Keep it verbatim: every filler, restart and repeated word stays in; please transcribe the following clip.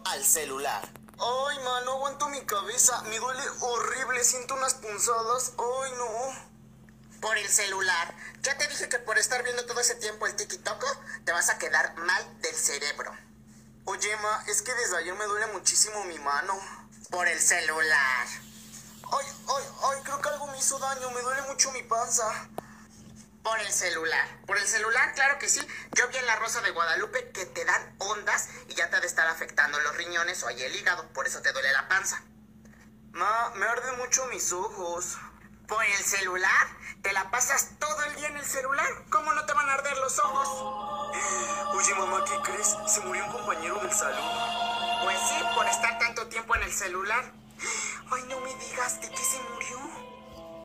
al celular. Ay, ma, no aguanto mi cabeza. Me duele horrible. Siento unas punzadas. Ay, no. Por el celular. Ya te dije que por estar viendo todo ese tiempo el TikTok te vas a quedar mal del cerebro. Oye, ma, es que desde ayer me duele muchísimo mi mano. Por el celular. Ay, ay, ay, creo que algo me hizo daño. Me duele mucho mi panza. Por el celular. Por el celular, claro que sí. Yo vi en La Rosa de Guadalupe que te dan ondas y ya te ha de estar afectando los riñones o ahí el hígado. Por eso te duele la panza. Ma, me arden mucho mis ojos. ¿Por el celular? ¿Te la pasas todo el día en el celular? ¿Cómo no te van a arder los ojos? Oye, mamá, ¿qué crees? Se murió un compañero del salón. Pues sí, por estar tanto tiempo en el celular. Ay, no me digas, ¿de qué se murió?